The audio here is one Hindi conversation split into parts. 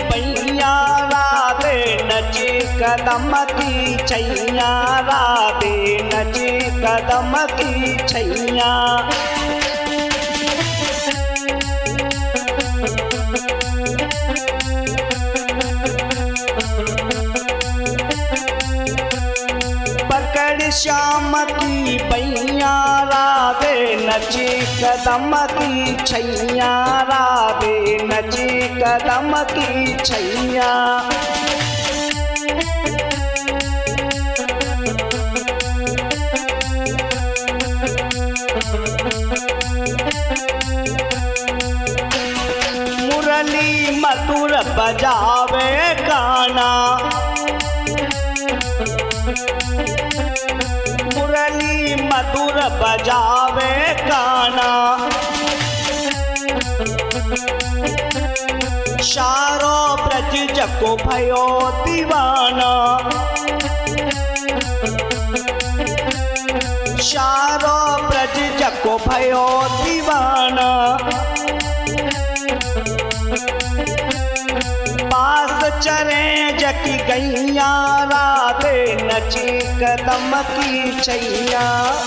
पैया राधे नची कदम की छैया राधे नची कदम की छैया। पकड़ श्याम की पैया राधे नची कदम की छैया राधे नची कदम की छैया। मुरली मधुर बजावे गाना मुरली मधुर बजावे गाना। शारो ब्रज जको भयो दीवाना शारो ब्रज जको भयो दीवाना। पास चरे जकी गैया राधे नची कदम की छैया।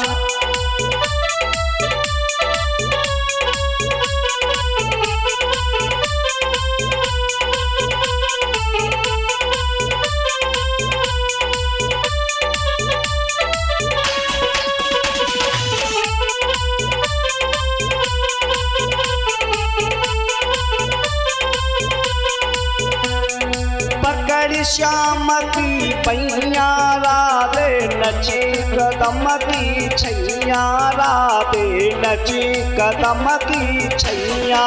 श्याम की पैया राधे नची कदम की छैया राधे नची कदम की छैया।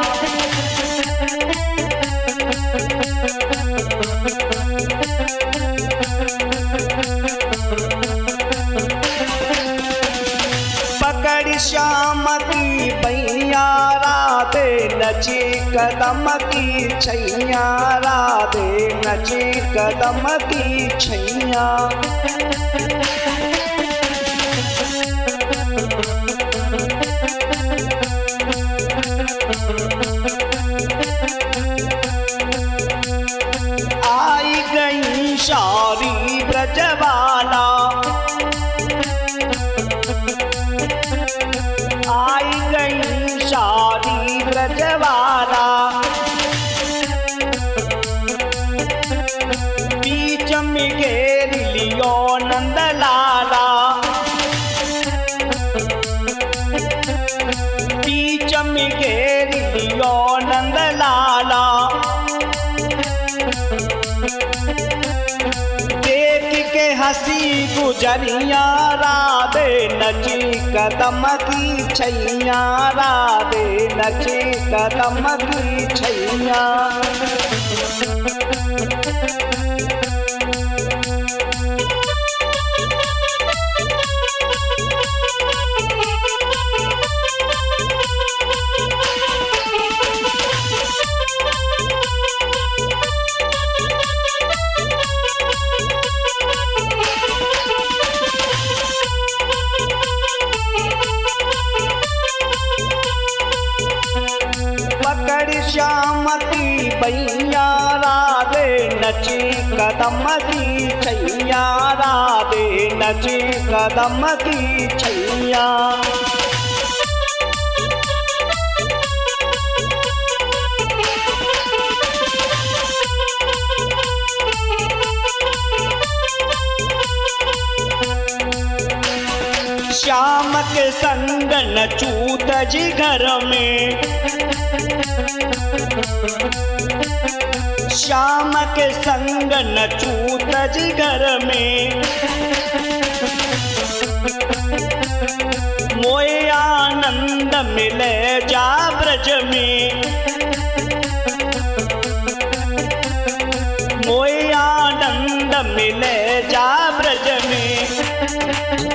पकड़ श्याम की पैया राधे नची कदम की छैया राधे नची कदम की छैया। आई गई शारी ब्रजवाला आई गई शारी ब्रजवाला। बीच में घेर लियो नंद लाला बीच में घेर लियो नंद लाला। देख के हंसी गुजरिया राधे नची कदम की छैया राधे नची कदम की छैया। श्याम की पैया राधे नची कदम की छैया राधे नची कदम की छैया। श्याम के संग नचूत जी घर में श्याम के संग नचूत जी घर में। मोए आनंद मिले जा ब्रज में मोए आनंद मिले जा ब्रज में।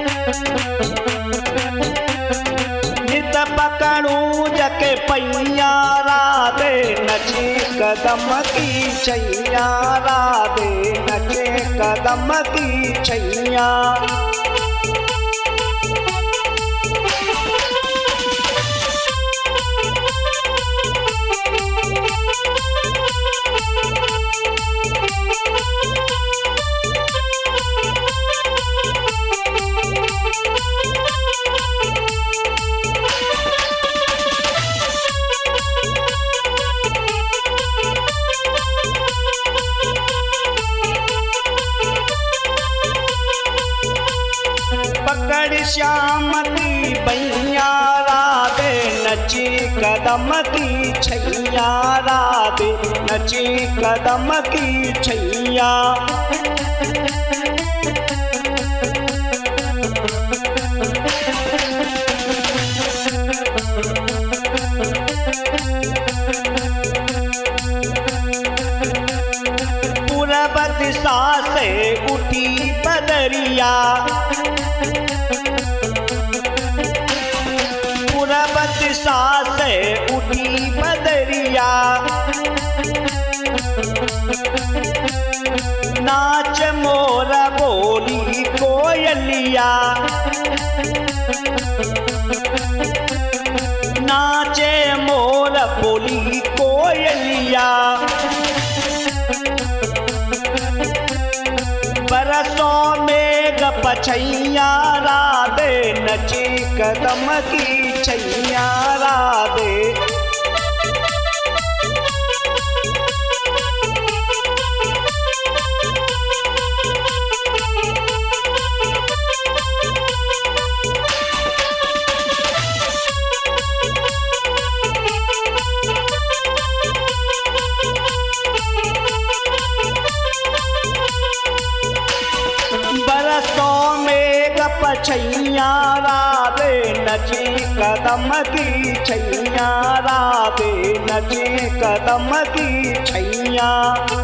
नित पकड़ू जके पैया राधे नची कदम की छैया राधे नचे कदम की छैया। श्याम की बैया राधे नची कदम की छैया राधे नची कदम की छैया। पूरब दिशा से उठी बदरिया पूरब दिशा से उठी बदरिया नाच मोर बोली कोयलिया नाचे मोर बोली कोयलिया। बरसों में गपछैया राधे नची कदम की छैया राधे। बरसों में गपछैया राधे नची कदम की छैया राधे नची कदम की छैया।